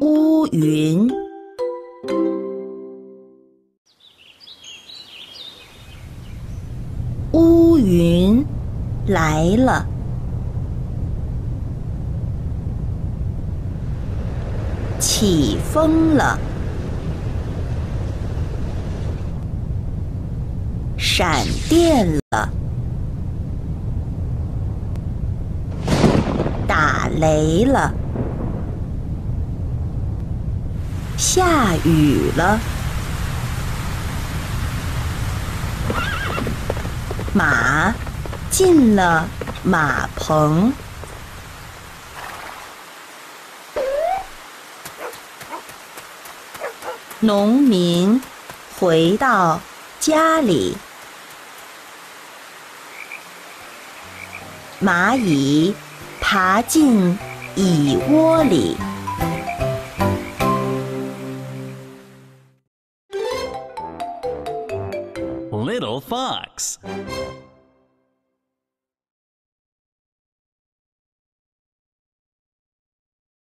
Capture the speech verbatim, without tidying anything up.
乌云，乌云来了，起风了，闪电了，打雷了，下雨了，马进了马棚，农民回到家里，蚂蚁爬进蚁窝里。 Little Fox.